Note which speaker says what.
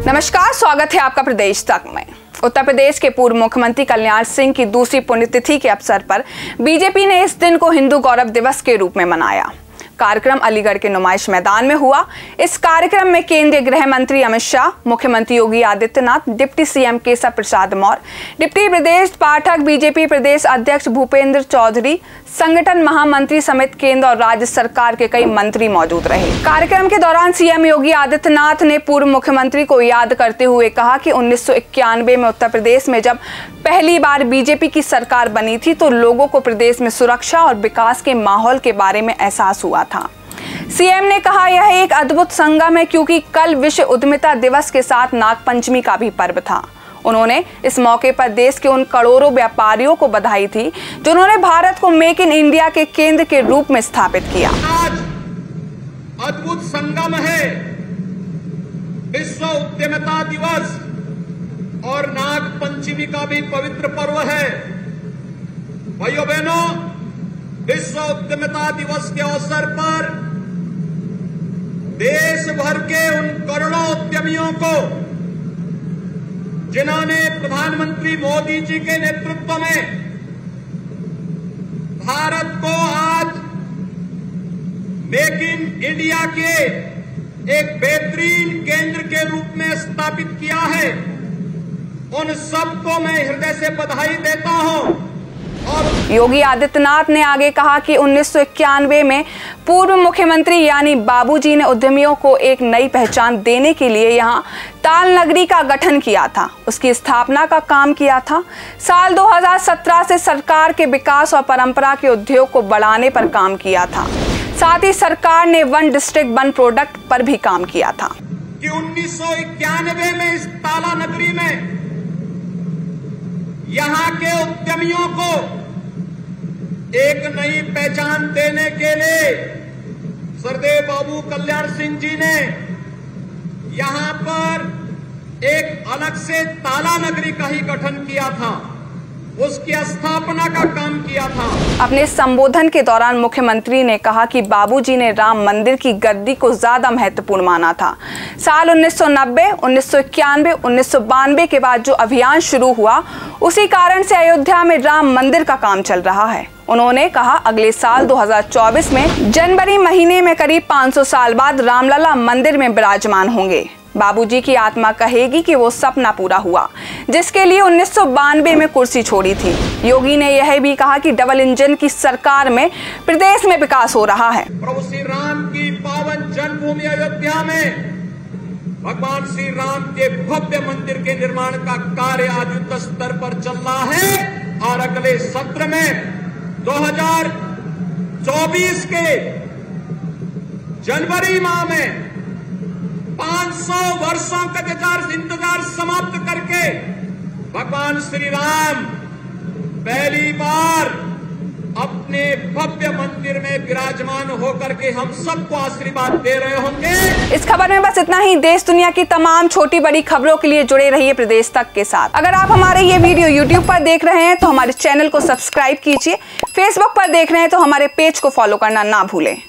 Speaker 1: नमस्कार, स्वागत है आपका प्रदेश तक में। उत्तर प्रदेश के पूर्व मुख्यमंत्री कल्याण सिंह की दूसरी पुण्यतिथि के अवसर पर बीजेपी ने इस दिन को हिंदू गौरव दिवस के रूप में मनाया। कार्यक्रम अलीगढ़ के नुमाइश मैदान में हुआ। इस कार्यक्रम में केंद्रीय गृह मंत्री अमित शाह, मुख्यमंत्री Yogi Adityanath, deputy CM Keshav Prasad Maurya, deputy Brajesh Pathak, BJP प्रदेश अध्यक्ष भूपेंद्र चौधरी, संगठन महामंत्री समेत केंद्र और राज्य सरकार के कई मंत्री मौजूद रहे। कार्यक्रम के दौरान सीएम योगी आदित्यनाथ ने पूर्व मुख्यमंत्री को याद करते हुए कहा कि 1991 में उत्तर प्रदेश में जब पहली बार बीजेपी की सरकार बनी थी तो लोगों को प्रदेश में सुरक्षा और विकास के माहौल के बारे में एहसास हुआ था। सीएम ने कहा, यह एक अद्भुत संगम है क्योंकि कल विश्व उद्यमिता दिवस के साथ नागपंचमी का भी पर्व था। उन्होंने इस मौके पर देश के उन करोड़ों व्यापारियों को बधाई थी जिन्होंने भारत को मेक इन इंडिया के केंद्र के रूप में स्थापित किया।
Speaker 2: आज अद्भुत संगम है विश्व उद्यमिता दिवस और नागपंचमी का भी पवित्र पर्व है। भाइयों बहनों, विश्व उद्यमिता दिवस के अवसर पर देश भर के उन करोड़ों उद्यमियों को जिन्होंने प्रधानमंत्री मोदी जी के नेतृत्व में भारत को आज मेक इन इंडिया के एक बेहतरीन केंद्र के रूप में स्थापित किया है, उन सबको मैं हृदय से बधाई देता हूं।
Speaker 1: योगी आदित्यनाथ ने आगे कहा कि 1991 में पूर्व मुख्यमंत्री यानी बाबूजी ने उद्यमियों को एक नई पहचान देने के लिए यहां ताल नगरी का गठन किया था, उसकी स्थापना का काम किया था। साल 2017 से सरकार के विकास और परंपरा के उद्योग को बढ़ाने पर काम किया था। साथ ही सरकार ने वन डिस्ट्रिक्ट वन प्रोडक्ट पर भी काम किया था
Speaker 2: कि 1991 में इस ताला नगरी में यहां के उद्यमियों को एक नई पहचान देने के लिए सरदेव बाबू कल्याण सिंह जी ने यहां पर एक अलग से ताला नगरी का ही गठन किया था, उसकी स्थापना का काम किया था।
Speaker 1: अपने संबोधन के दौरान मुख्यमंत्री ने कहा कि बाबूजी ने राम मंदिर की गद्दी को ज्यादा महत्वपूर्ण माना था। साल 1990, 1991, 1992 के बाद जो अभियान शुरू हुआ उसी कारण से अयोध्या में राम मंदिर का काम चल रहा है। उन्होंने कहा, अगले साल 2024 में जनवरी महीने में करीब 500 साल बाद रामलला मंदिर में विराजमान होंगे। बाबूजी की आत्मा कहेगी कि वो सपना पूरा हुआ जिसके लिए 1992 में कुर्सी छोड़ी थी। योगी ने यह भी कहा कि डबल इंजन की सरकार में प्रदेश में विकास हो रहा है।
Speaker 2: प्रभु श्री राम की पावन जन्मभूमि अयोध्या में भगवान श्री राम के भव्य मंदिर के निर्माण का कार्य आज युद्ध स्तर पर चल रहा है और अगले सत्र में 2024 के जनवरी माह में 500 वर्षों का इंतजार समाप्त करके भगवान श्री राम पहली बार अपने भव्य मंदिर में विराजमान होकर के हम सबको आशीर्वाद दे रहे होंगे।
Speaker 1: इस खबर में बस इतना ही। देश दुनिया की तमाम छोटी बड़ी खबरों के लिए जुड़े रहिए प्रदेश तक के साथ। अगर आप हमारे ये वीडियो YouTube पर देख रहे हैं तो हमारे चैनल को सब्सक्राइब कीजिए। फेसबुक पर देख रहे हैं तो हमारे पेज को फॉलो करना ना भूलें।